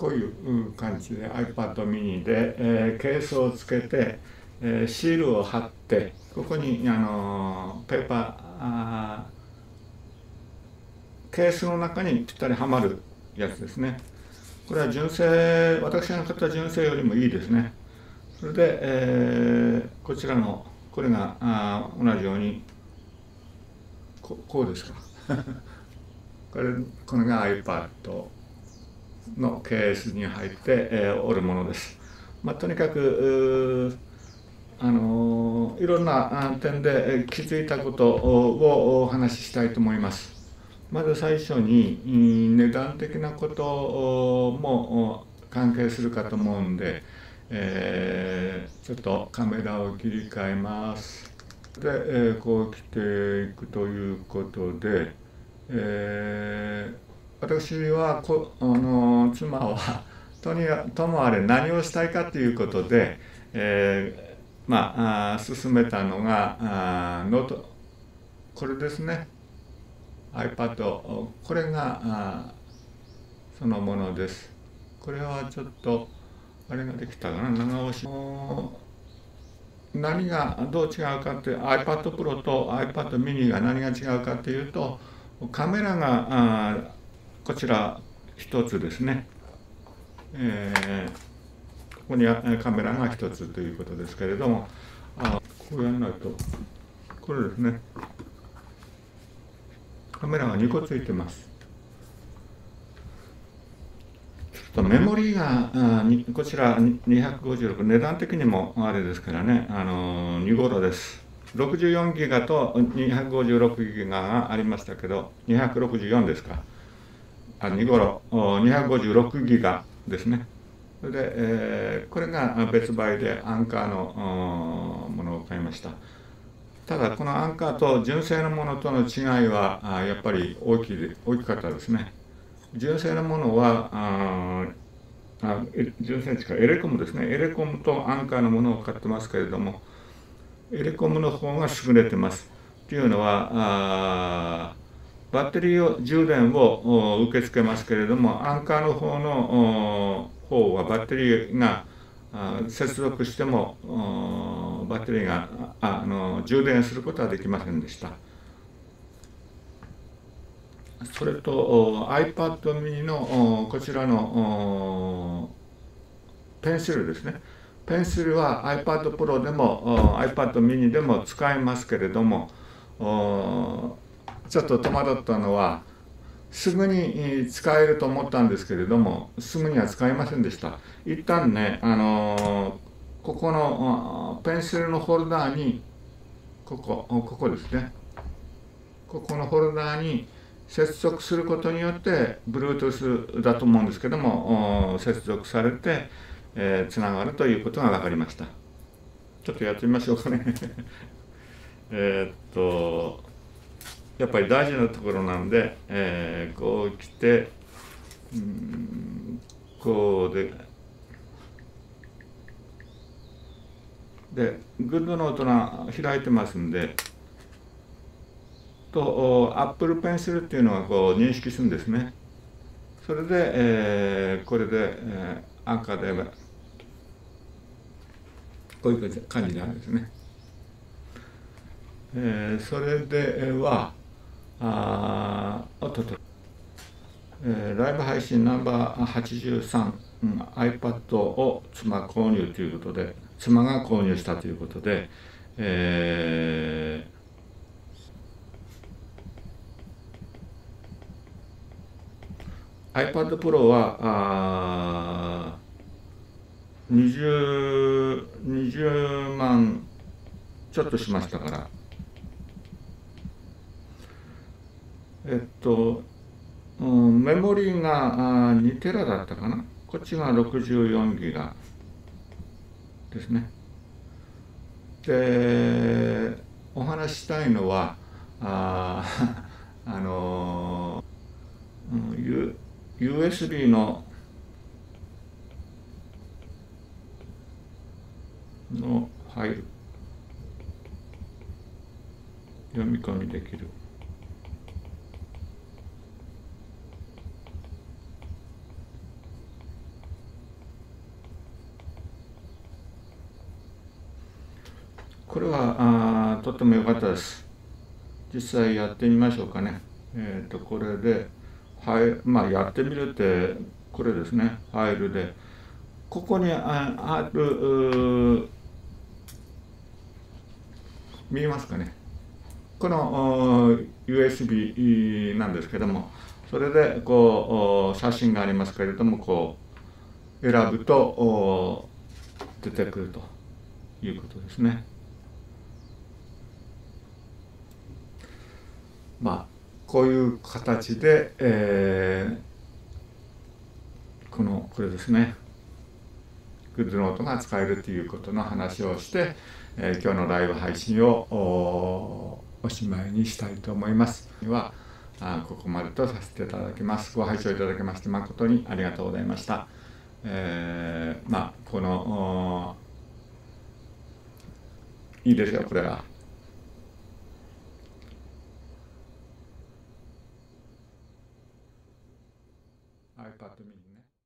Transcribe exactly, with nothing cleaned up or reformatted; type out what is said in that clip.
こういう感じで iPad mini で、えー、ケースをつけて、えー、シールを貼って、ここに、あのー、ペーパーあーケースの中にぴったりはまるやつですね。これは純正、私が買った純正よりもいいですね。それで、えー、こちらのこれがあ同じように こ, こうですかこれこれが iPad のケースに入って、えー、おるものです。まあ、とにかくあのいろんな点で気づいたことをお話ししたいと思います。まず最初に値段的なことも関係するかと思うんで、えー、ちょっとカメラを切り替えます。で、えー、こう来ていくということで、えー、私はこあの妻はとにともあれ何をしたいかということで、えー、まあ進めたのがあノートこれですね。 iPad これがそのものです。これはちょっとあれができたかな、長押し何がどう違うかって iPad Pro と iPad mini が何が違うかっていうと、カメラがこちら一つですね、えー、ここにカメラが一つということですけれども、あこうやらないとこれですね、カメラがにこついてます。メモリーがこちらにひゃくごじゅうろく、値段的にもあれですからね、あのにごろです。ろくじゅうよんギガとにひゃくごじゅうろくギガがありましたけど、にひゃくろくじゅうよんですか、あにごろにひゃくごじゅうろくギガですね。それで、えー、これが別売でアンカーのものを買いました。ただこのアンカーと純正のものとの違いはやっぱり大きい大きかったですね。純正のものはああ純正かエレコムですね。エレコムとアンカーのものを買ってますけれども、エレコムの方が優れてます。というのはあバッテリーを充電を受け付けますけれども、アンカーの方の方はバッテリーが接続してもバッテリーがあの充電することはできませんでした。それと iPad mini のこちらのペンシルですね。ペンシルは iPad Pro でも iPad mini でも使えますけれども、ちょっと戸惑ったのは、すぐに使えると思ったんですけれども、すぐには使えませんでした。一旦ね、あのここのペンシルのホルダーに、ここ、ここですね。ここのホルダーに接続することによって Bluetooth だと思うんですけども接続されて、えー、つながるということが分かりました。ちょっとやってみましょうかねえっとやっぱり大事なところなんで、えー、こう来てうんこうででグッドノートが開いてますんでと Apple Pencil っていうのがこう認識するんですね。それで、えー、これで、えー、アンカーでこういう感じなんですね。えー、それではあおっとっと、えー、ライブ配信ナンバーはちじゅうさん、うん、iPad を妻購入ということで、妻が購入したということで、えー、iPad Pro はあにじゅう、にじゅうまんちょっとしましたから、えっと、うん、メモリーがにテラだったかな。こっちがろくじゅうよんギガですね。で、お話ししたいのは、あ, あの、うん、ユーエスビー ののファイル読み込みできる。 これはあとっても良かったです。実際やってみましょうかね。えっとこれで、はい、まあやってみるってこれですね。ファイルでここにあある見えますかね。この ユーエスビー なんですけども、それでこう写真がありますけれども、こう選ぶと出てくるということですね。まあこういう形で、えー、このこれですね、グッズノートが使えるということの話をして、えー、今日のライブ配信をおしまいにしたいと思います。はあここまでとさせていただきます。ご拝聴いただきまして誠にありがとうございました。えー、まあこのいいですよこれは。iPad mini ね。